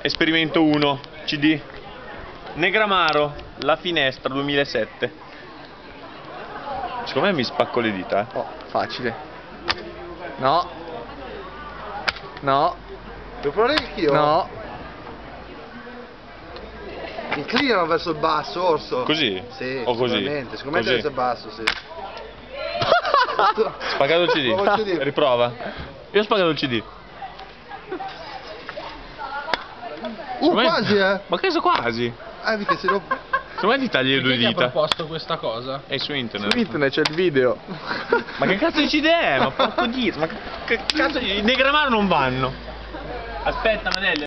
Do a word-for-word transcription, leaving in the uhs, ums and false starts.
Esperimento uno, C D. Negramaro, La Finestra duemilasette. Secondo me mi spacco le dita, eh. Oh, facile. No. No. Devo provare anch'io? No. Inclinano verso il basso, Orso. Così? Sì, O così? sicuramente. Secondo me Così? verso il basso, sì. Spaccato il C D. Provo il C D. Riprova. Io ho spaccato il C D. Uh, Secondo me- quasi, eh. Ma che so quasi? Ah, mica se lo... Secondo me ti tagli le due Chi ti ha dita. proposto questa cosa? È su internet. Su internet c'è il video. Ma che cazzo di C D è? Ma porco dito, ma che cazzo di... I Negramaro non vanno. Aspetta, Manelli.